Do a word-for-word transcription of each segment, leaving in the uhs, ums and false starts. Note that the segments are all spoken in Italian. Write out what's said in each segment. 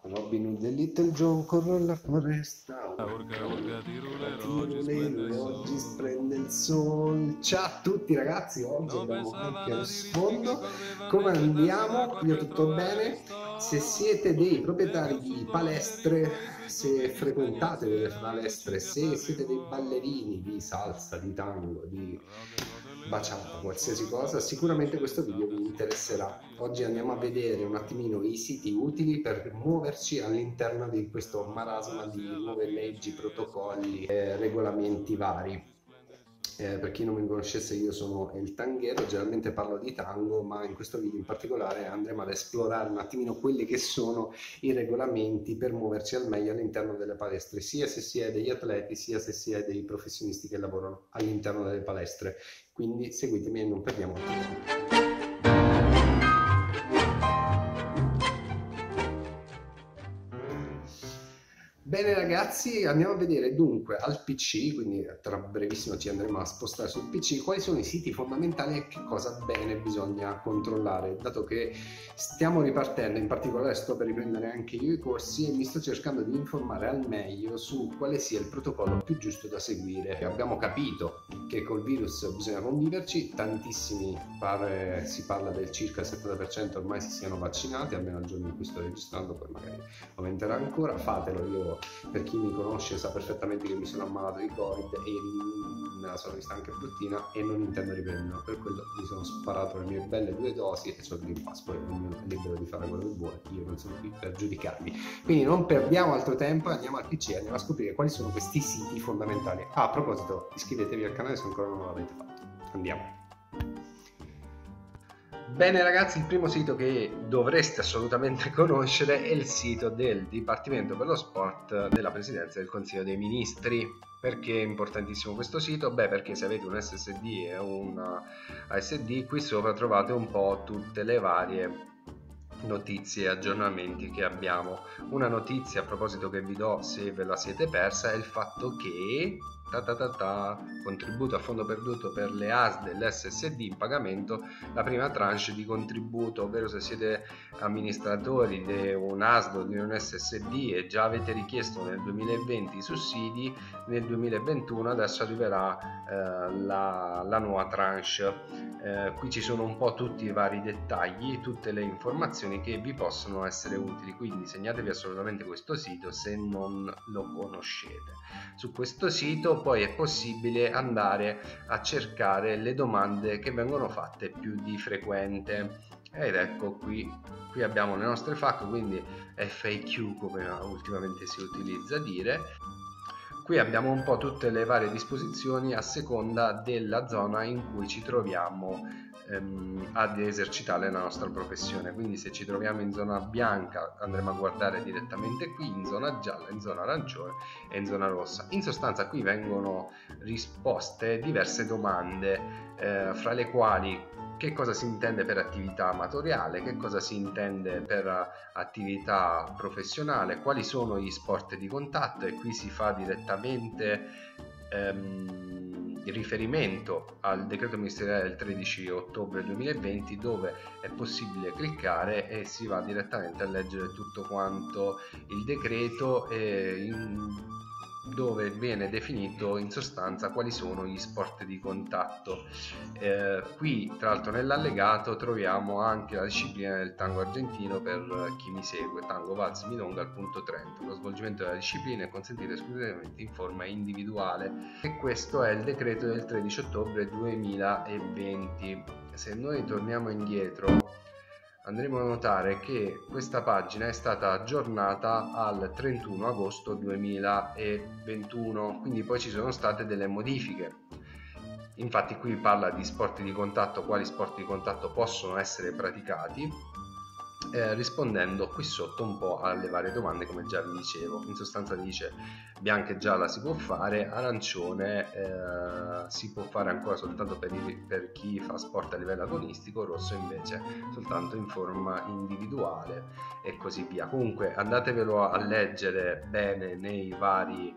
Robin Hood e Little John corrono alla foresta. Ah, Urga, urga, tirulero, oggi splende Tirolero, il oggi sole. splende il sole. Ciao a tutti ragazzi, oggi Non abbiamo anche lo pensavano di ricchi che sfondo. correvano Come in città andiamo? qua Io per tutto trovare bene? Se ristoro. siete dei E proprietari col suo di colore palestre, ridicolo sui se stupidi frequentate delle scagnozzi palestre, che se fan siete dei rimorso. ballerini di salsa, di tango, di Rock and roll baciata, qualsiasi ancora cosa, come sicuramente dice, questo video vi salta sul interesserà. serio, Oggi sta andiamo a vedere un capace. attimino i siti utili per muoverci all'interno di questo Però marasma sarà se di alla nuove fine ci leggi, riesco. protocolli, eh, regolamenti vari. Oggi splende il Eh, per chi non mi sole. conoscesse, io sono il tanghero, generalmente parlo di tango, ma in questo video in particolare andremo ad esplorare un attimino quelli che sono i regolamenti per muoverci al meglio all'interno delle palestre, sia se si è degli atleti, sia se si è dei professionisti che lavorano all'interno delle palestre. Quindi seguitemi e non perdiamo tempo. Bene ragazzi, andiamo a vedere dunque al P C, quindi tra brevissimo ci andremo a spostare sul P C, quali sono i siti fondamentali e che cosa bene bisogna controllare, dato che stiamo ripartendo, in particolare sto per riprendere anche io i corsi e mi sto cercando di informare al meglio su quale sia il protocollo più giusto da seguire. Abbiamo capito che col virus bisogna conviverci, tantissimi, pare, si parla del circa il settanta per cento ormai si siano vaccinati, almeno al giorno in cui sto registrando, poi magari aumenterà ancora, fatelo. Io, per chi mi conosce, sa perfettamente che mi sono ammalato di Covid e me la sono vista anche bruttina e non intendo riprenderlo, per quello mi sono sparato le mie belle due dosi e ho il Green Pass, poi ognuno è libero di fare quello che vuole, io non sono qui per giudicarvi. Quindi non perdiamo altro tempo, andiamo al P C e andiamo a scoprire quali sono questi siti fondamentali. Ah, a proposito, iscrivetevi al canale se ancora non l'avete fatto. Andiamo. Bene ragazzi, il primo sito che dovreste assolutamente conoscere è il sito del Dipartimento per lo Sport della Presidenza del Consiglio dei Ministri. Perché è importantissimo questo sito? Beh, perché se avete un S S D e un A S D, qui sopra trovate un po' tutte le varie notizie e aggiornamenti che abbiamo. Una notizia a proposito che vi do se ve la siete persa è il fatto che ta ta ta ta, contributo a fondo perduto per le A S dell'S S D in pagamento, la prima tranche di contributo, ovvero se siete amministratori di un A S D o di un S S D e già avete richiesto nel duemilaventi i sussidi, nel duemilaventuno adesso arriverà eh, la, la nuova tranche. Eh, qui ci sono un po' tutti i vari dettagli, tutte le informazioni che vi possono essere utili, quindi segnatevi assolutamente questo sito se non lo conoscete. Su questo sito poi è possibile andare a cercare le domande che vengono fatte più di frequente ed ecco qui, qui abbiamo le nostre F A Q, quindi F A Q come ultimamente si utilizza a dire. Qui abbiamo un po' tutte le varie disposizioni a seconda della zona in cui ci troviamo ehm, ad esercitare la nostra professione. Quindi se ci troviamo in zona bianca andremo a guardare direttamente qui, in zona gialla, in zona arancione e in zona rossa. In sostanza qui vengono risposte diverse domande, eh, fra le quali che cosa si intende per attività amatoriale, che cosa si intende per attività professionale, quali sono gli sport di contatto, e qui si fa direttamente ehm, riferimento al decreto ministeriale del tredici ottobre duemilaventi, dove è possibile cliccare e si va direttamente a leggere tutto quanto il decreto e in dove viene definito in sostanza quali sono gli sport di contatto. Eh, qui tra l'altro nell'allegato troviamo anche la disciplina del tango argentino per chi mi segue, tango valz milonga al punto trenta. Lo svolgimento della disciplina è consentito esclusivamente in forma individuale e questo è il decreto del tredici ottobre duemilaventi. Se noi torniamo indietro andremo a notare che questa pagina è stata aggiornata al trentuno agosto duemilaventuno, quindi poi ci sono state delle modifiche. Infatti qui parla di sport di contatto, quali sport di contatto possono essere praticati, eh, rispondendo qui sotto un po' alle varie domande, come già vi dicevo. In sostanza dice bianca e gialla si può fare, arancione eh, si può fare ancora soltanto per, i, per chi fa sport a livello agonistico, rosso invece soltanto in forma individuale e così via. Comunque andatevelo a leggere bene nei vari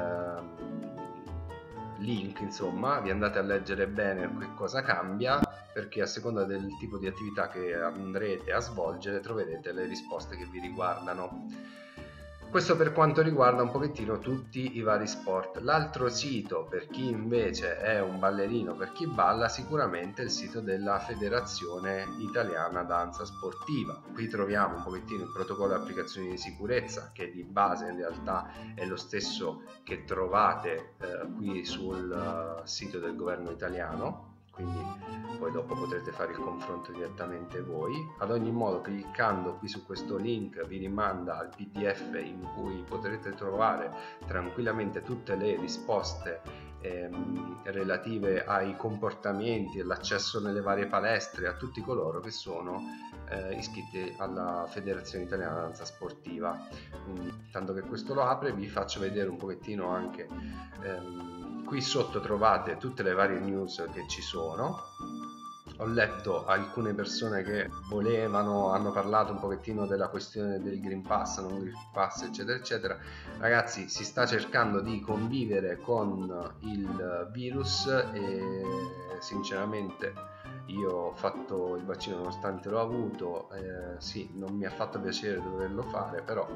eh, link, insomma vi andate a leggere bene che cosa cambia, perché a seconda del tipo di attività che andrete a svolgere troverete le risposte che vi riguardano. Questo per quanto riguarda un pochettino tutti i vari sport. L'altro sito per chi invece è un ballerino, per chi balla, sicuramente il sito della Federazione Italiana Danza Sportiva. Qui troviamo un pochettino il protocollo di applicazioni di sicurezza, che di base in realtà è lo stesso che trovate eh, qui sul uh, sito del governo italiano, quindi poi dopo potrete fare il confronto direttamente voi. Ad ogni modo, cliccando qui su questo link vi rimanda al P D F in cui potrete trovare tranquillamente tutte le risposte ehm, relative ai comportamenti e l'accesso nelle varie palestre a tutti coloro che sono eh, iscritti alla Federazione Italiana Danza Sportiva. Quindi, tanto che questo lo apre, vi faccio vedere un pochettino anche ehm, qui sotto trovate tutte le varie news che ci sono. Ho letto alcune persone che volevano, hanno parlato un pochettino della questione del Green Pass, non Green Pass, eccetera eccetera. Ragazzi, si sta cercando di convivere con il virus e sinceramente io ho fatto il vaccino nonostante l'ho avuto, eh, sì, non mi ha fatto piacere doverlo fare, però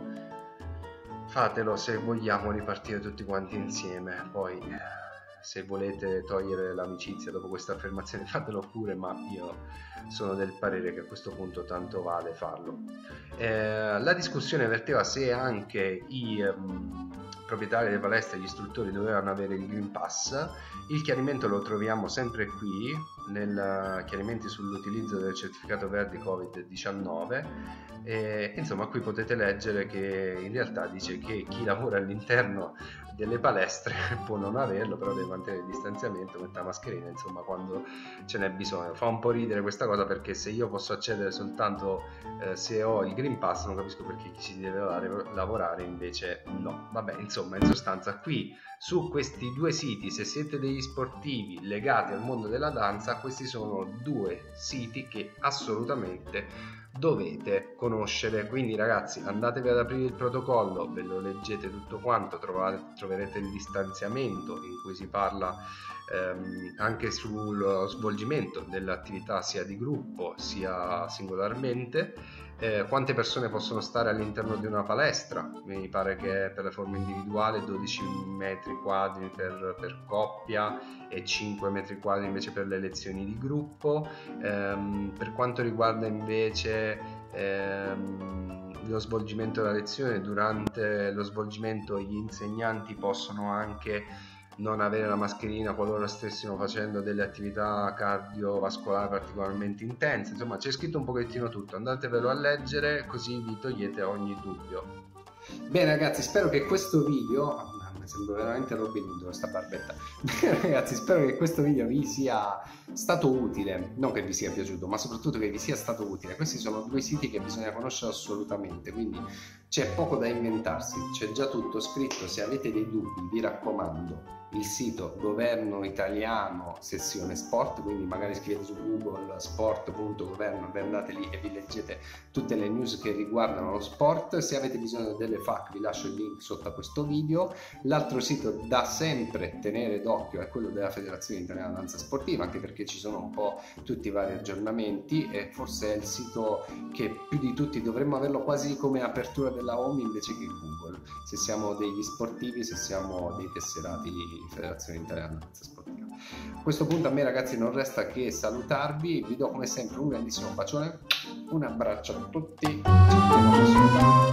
fatelo se vogliamo ripartire tutti quanti insieme. Poi se volete togliere l'amicizia dopo questa affermazione fatelo pure, ma io sono del parere che a questo punto tanto vale farlo. Eh, la discussione verteva se anche i um, proprietari delle palestre e gli istruttori dovevano avere il Green Pass. Il chiarimento lo troviamo sempre qui, nel chiarimenti sull'utilizzo del certificato verde covid diciannove. E, insomma, qui potete leggere che in realtà dice che chi lavora all'interno delle palestre può non averlo, però deve mantenere il distanziamento, mette la mascherina, insomma, quando ce n'è bisogno. Fa un po' ridere questa cosa, perché se io posso accedere soltanto eh, se ho il Green Pass, non capisco perché chi ci deve lavorare invece no. Vabbè, insomma, in sostanza qui su questi due siti, se siete degli sportivi legati al mondo della danza, questi sono due siti che assolutamente dovete conoscere. Quindi ragazzi, andatevi ad aprire il protocollo, ve lo leggete tutto quanto, trovate, troverete il distanziamento in cui si parla ehm, anche sullo svolgimento dell'attività sia di gruppo sia singolarmente. Eh, quante persone possono stare all'interno di una palestra? Mi pare che per la forma individuale dodici metri quadri per, per coppia e cinque metri quadri invece per le lezioni di gruppo. Ehm, per quanto riguarda invece ehm, lo svolgimento della lezione, durante lo svolgimento gli insegnanti possono anche non avere la mascherina qualora stessimo facendo delle attività cardiovascolari particolarmente intense. Insomma, c'è scritto un pochettino tutto, andatevelo a leggere così vi togliete ogni dubbio. Bene ragazzi, spero che questo video, mi sembra veramente Robin Hood questa barbetta. Bene ragazzi, spero che questo video vi sia stato utile, non che vi sia piaciuto, ma soprattutto che vi sia stato utile. Questi sono due siti che bisogna conoscere assolutamente, quindi c'è poco da inventarsi, c'è già tutto scritto. Se avete dei dubbi, vi raccomando, il sito governo italiano sezione sport, quindi magari scrivete su Google sport punto governo, vi andate lì e vi leggete tutte le news che riguardano lo sport. Se avete bisogno delle F A Q vi lascio il link sotto a questo video. L'altro sito da sempre tenere d'occhio è quello della Federazione Italiana Danza Sportiva, anche perché ci sono un po' tutti i vari aggiornamenti e forse è il sito che più di tutti dovremmo averlo quasi come apertura della home invece che Google, se siamo degli sportivi, se siamo dei tesserati Federazione Italiana Danza Sportiva. A questo punto a me ragazzi non resta che salutarvi, vi do come sempre un grandissimo bacione, un abbraccio a tutti, ci vediamo